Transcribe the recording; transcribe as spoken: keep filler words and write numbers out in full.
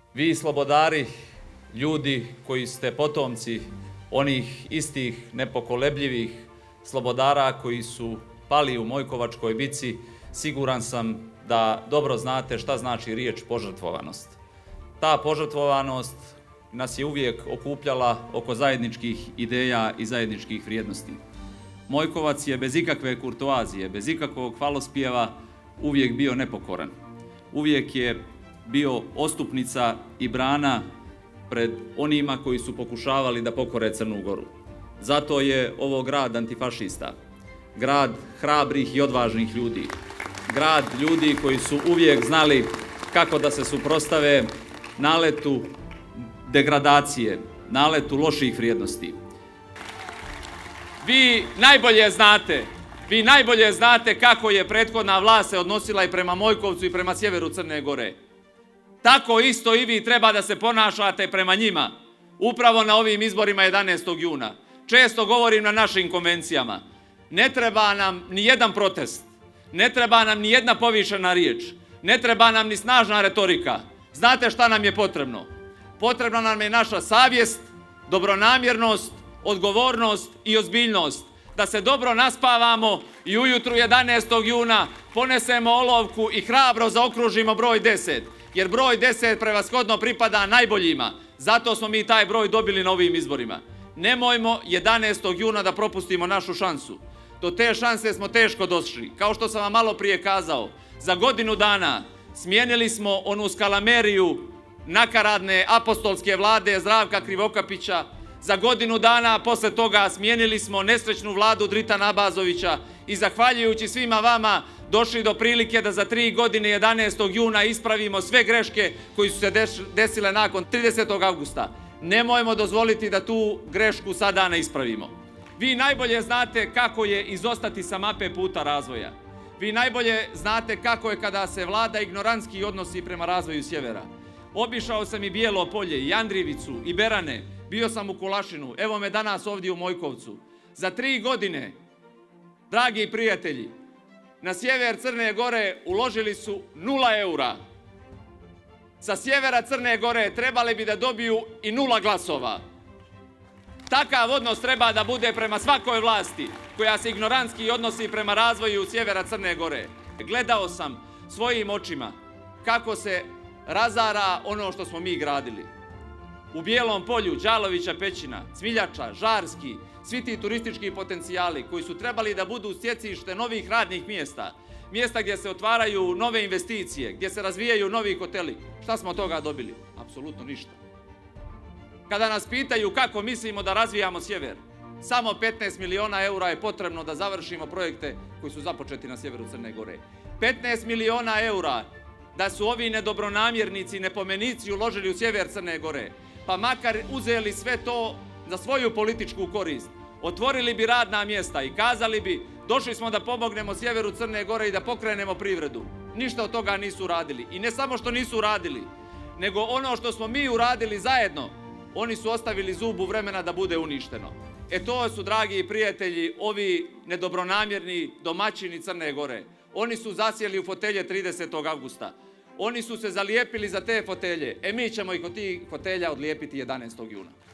Vi slobodari, ljudi koji ste potomci onih istih nepokolebljivih slobodara koji su pali u Mojkovačkoj bici, siguran sam da dobro znate šta znači riječ požrtvovanost. Ta požrtvovanost nas je uvijek okupljala oko zajedničkih ideja i zajedničkih vrijednosti. Mojkovac je bez ikakve kurtoazije, bez ikakvog hvalospjeva uvijek bio nepokoran. Uvijek je bio ostupnica i brana pred onima koji su pokušavali da pokore Crnu Goru. Zato je ovo grad antifašista, grad hrabrih i odvažnih ljudi, grad ljudi koji su uvijek znali kako da se suprotstave naletu degradacije, naletu loših vrijednosti. Vi najbolje znate, vi najbolje znate kako je prethodna vlast se odnosila i prema Mojkovcu i prema sjeveru Crne Gore. Tako isto i vi treba da se ponašate prema njima, upravo na ovim izborima jedanaestog juna. Često govorim na našim konvencijama, ne treba nam ni jedan protest, ne treba nam ni jedna povišena riječ, ne treba nam ni snažna retorika. Znate šta nam je potrebno? Potrebna nam je naša savjest, dobronamjernost, odgovornost i ozbiljnost. Da se dobro naspavamo i ujutru jedanaestog juna ponesemo olovku i hrabro zaokružimo broj deset. Jer broj deset prevashodno pripada najboljima. Zato smo mi taj broj dobili na ovim izborima. Nemojmo jedanaestog juna da propustimo našu šansu. Do te šanse smo teško došli. Kao što sam vam malo prije kazao, za godinu dana smijenili smo onu skalameriju nakaradne apostolske vlade Zdravka Krivokapića. Za godinu dana posle toga smijenili smo nesrećnu vladu Dritana Abazovića i zahvaljujući svima vama došli do prilike da za tri godine jedanaestog juna ispravimo sve greške koje su se desile nakon tridesetog avgusta. Nemojmo dozvoliti da tu grešku sada ne ispravimo. Vi najbolje znate kako je izostati sa mape puta razvoja. Vi najbolje znate kako je kada se vlada ignorantski odnosi prema razvoju sjevera. Obišao sam i Bijelo Polje, i Andrijevicu, i Berane, bio sam u Kulašinu, evo me danas ovdje u Mojkovcu. Za tri godine, dragi prijatelji, na sjever Crne Gore uložili su nula eura. Sa sjevera Crne Gore trebali bi da dobiju i nula glasova. Takav odnos treba da bude prema svakoj vlasti koja se ignorantski odnosi prema razvoju sjevera Crne Gore. Gledao sam svojim očima kako se razara ono što smo mi gradili. U Bijelom Polju, Đalovića Pećina, Cviljača, Žarski, svi ti turistički potencijali koji su trebali da budu stjecište novih radnih mjesta, mjesta gdje se otvaraju nove investicije, gdje se razvijaju novi hoteli. Šta smo od toga dobili? Apsolutno ništa. Kada nas pitaju kako mislimo da razvijamo sjever, samo petnaest miliona eura je potrebno da završimo projekte koji su započeti na sjeveru Crne Gore. petnaest miliona eura da su ovi nedobronamjernici i nepomenici uložili u sjever Crne Gore, pa makar uzeli sve to za svoju političku korist, otvorili bi radna mjesta i kazali bi došli smo da pomognemo sjeveru Crne Gore i da pokrenemo privredu. Ništa od toga nisu uradili. I ne samo što nisu uradili, nego ono što smo mi uradili zajedno, oni su ostavili zubu vremena da bude uništeno. E to su, dragi prijatelji, ovi nedobronamjerni domaćini Crne Gore. Oni su zasjeli u fotelje tridesetog avgusta. Oni su se zalijepili za te fotelje. E mi ćemo ih od tih fotelja odlijepiti jedanaestog juna.